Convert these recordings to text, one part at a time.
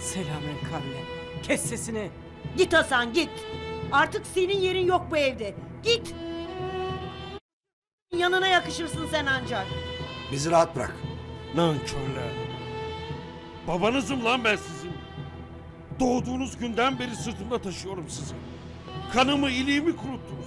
Selamen kavle. Kes sesini. Git Hasan git. Artık senin yerin yok bu evde. Git. Yanına yakışırsın sen ancak. Bizi rahat bırak. Nankörler. Babanızım lan ben sizin. Doğduğunuz günden beri sırtımda taşıyorum sizi. Kanımı, iliğimi kuruttunuz.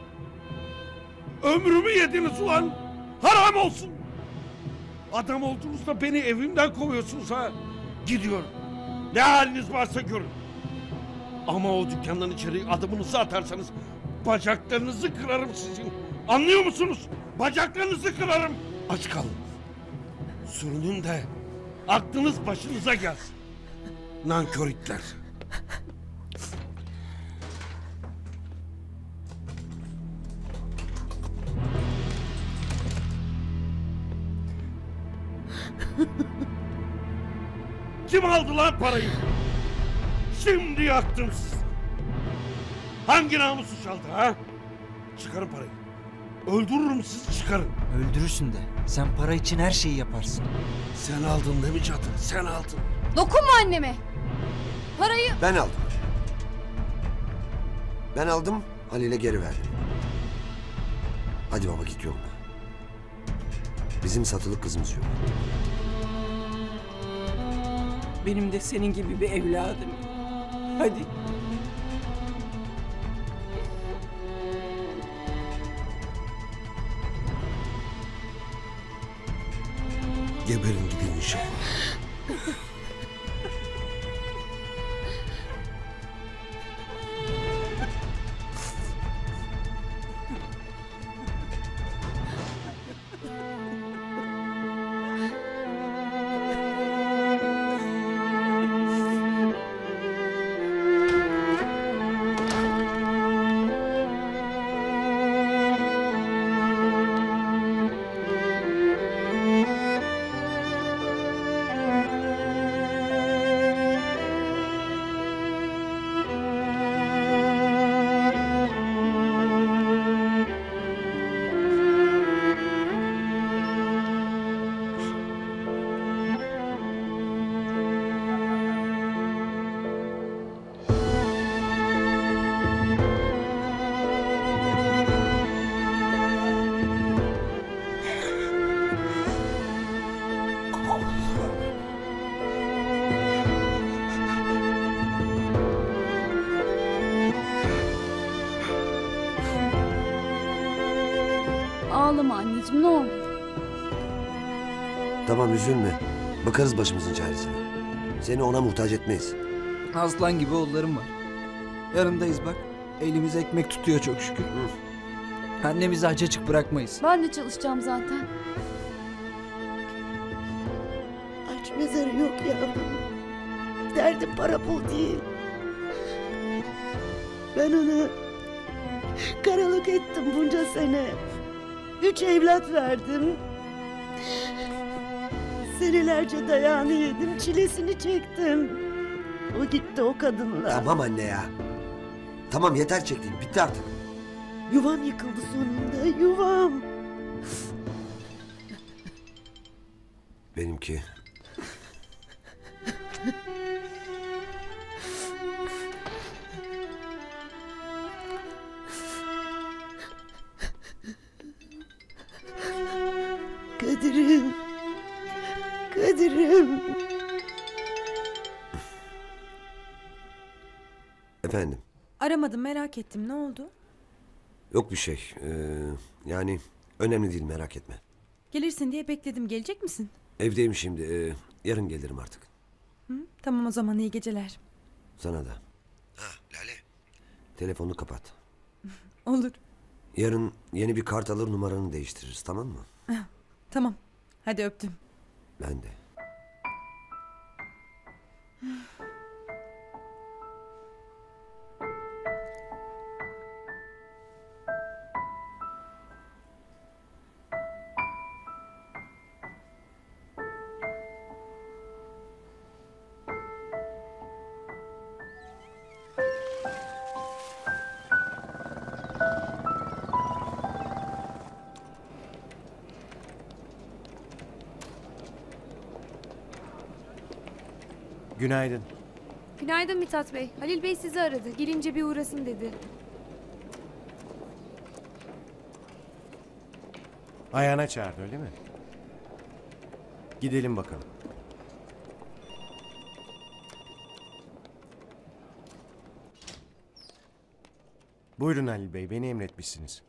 Ömrümü yediniz ulan. Haram olsun. Adam olduğunuzda beni evimden kovuyorsunuz ha. Gidiyorum. Ne haliniz varsa görün. Ama o dükkandan içeri adımınızı atarsanız bacaklarınızı kırarım sizin. Anlıyor musunuz? Bacaklarınızı kırarım. Aç kalın. Sürünün de aklınız başınıza gelsin. Nankör itler. Kim aldı lan parayı? Şimdi yaktım sizi. Hangi namusu çaldı ha? Çıkarın parayı. Öldürürüm sizi, çıkarın. Öldürürsün de. Sen para için her şeyi yaparsın. Sen aldın değil mi Cadı? Sen aldın. Dokunma anneme. Parayı... Ben aldım. Ben aldım, Halil'e geri verdim. Hadi baba git yoluna. Bizim satılık kızımız yok. Benim de senin gibi bir evladım. Hadi. Geberin gidin inşallah. Ağlama anneciğim ne olur. Tamam üzülme. Bakarız başımızın çaresine. Seni ona muhtaç etmeyiz. Aslan gibi oğullarım var. Yanındayız bak. Elimiz ekmek tutuyor çok şükür. Annemizi aç açık bırakmayız. Ben de çalışacağım zaten. Aç mezarı yok yavrum. Derdim para pul değil. Ben ona karalık ettim bunca sene. 3 evlat verdim. Senelerce dayağını yedim, çilesini çektim. O gitti o kadınla. Tamam anne ya. Tamam yeter çektiğin, bitti artık. Yuvam yıkıldı sonunda, yuvam. Benimki. Kadir'im. Kadir'im. Efendim? Aramadım, merak ettim. Ne oldu? Yok bir şey. Yani önemli değil, merak etme. Gelirsin diye bekledim. Gelecek misin? Evdeyim şimdi. Yarın gelirim artık. Hı? Tamam o zaman, iyi geceler. Sana da. Ha Lale. Telefonunu kapat. Olur. Yarın yeni bir kart alır, numaranı değiştiririz, tamam mı? Tamam. Hadi öptüm. Ben de. Günaydın. Günaydın Mithat Bey. Halil Bey sizi aradı. Gelince bir uğrasın dedi. Ayağına çağırdı öyle mi? Gidelim bakalım. Buyurun Halil Bey, beni emretmişsiniz.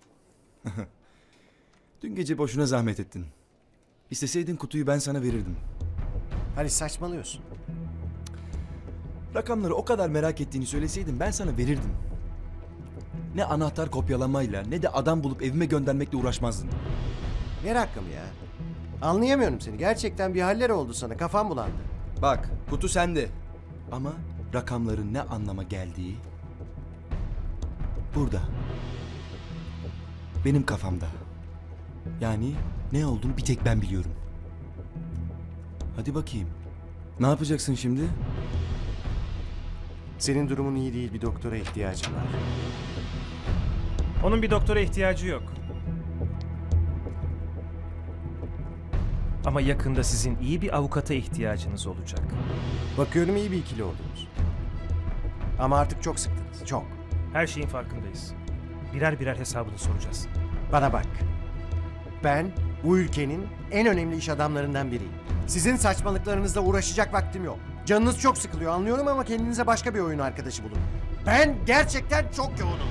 Dün gece boşuna zahmet ettin. İsteseydin kutuyu ben sana verirdim. Hadi saçmalıyorsun. Rakamları o kadar merak ettiğini söyleseydin ben sana verirdim. Ne anahtar kopyalamayla ne de adam bulup evime göndermekle uğraşmazdın. Ne rakamı ya? Anlayamıyorum seni. Gerçekten bir haller oldu sana. Kafam bulandı. Bak kutu sende. Ama rakamların ne anlama geldiği burada. Benim kafamda. Yani ne olduğunu bir tek ben biliyorum. Hadi bakayım. Ne yapacaksın şimdi? Senin durumun iyi değil. Bir doktora ihtiyacım var. Onun bir doktora ihtiyacı yok. Ama yakında sizin iyi bir avukata ihtiyacınız olacak. Bakıyorum iyi bir ikili oldunuz. Ama artık çok sıktınız. Çok. Her şeyin farkındayız. Birer birer hesabını soracağız. Bana bak. Ben bu ülkenin en önemli iş adamlarından biriyim. Sizin saçmalıklarınızla uğraşacak vaktim yok. Canınız çok sıkılıyor anlıyorum ama kendinize başka bir oyun arkadaşı bulun. Ben gerçekten çok yoğunum.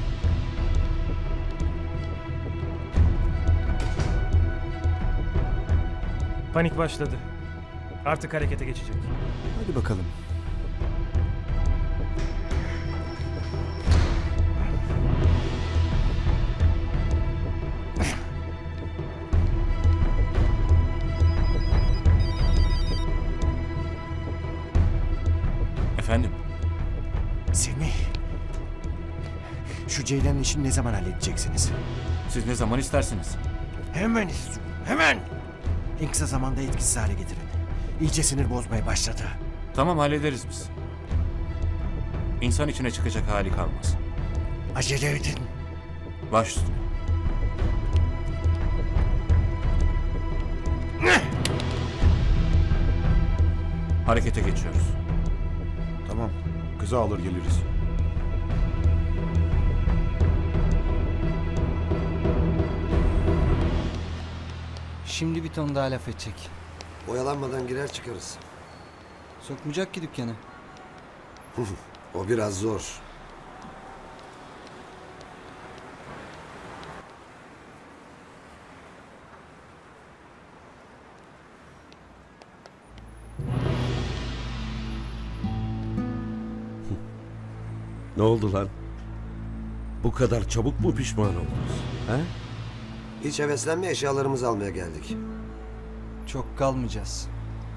Panik başladı. Artık harekete geçecek. Hadi bakalım. Efendim? Semih. Şu Ceylan'ın işini ne zaman halledeceksiniz? Siz ne zaman isterseniz. Hemen istiyorum. Hemen. En kısa zamanda etkisiz hale getirin. İyice sinir bozmaya başladı. Tamam hallederiz biz. İnsan içine çıkacak hali kalmaz. Acele edin. Baş üstüne. Harekete geçiyoruz. Tamam. Kızı alır geliriz. Şimdi bir ton daha laf edecek. Oyalanmadan girer çıkarız. Sokmayacak ki dükkana. O biraz zor. Ne oldu lan? Bu kadar çabuk mu pişman oldunuz? He? Hiç heveslenme, eşyalarımızı almaya geldik. Çok kalmayacağız.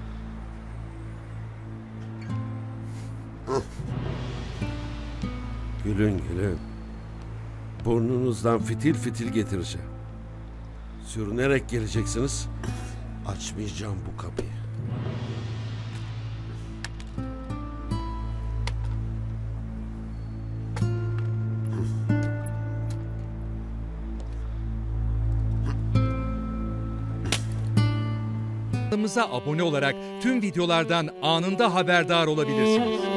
Gülün gülün. Burnunuzdan fitil fitil getireceğim. Sürünerek geleceksiniz. Açmayacağım bu kapıyı. Kanalımıza abone olarak tüm videolardan anında haberdar olabilirsiniz.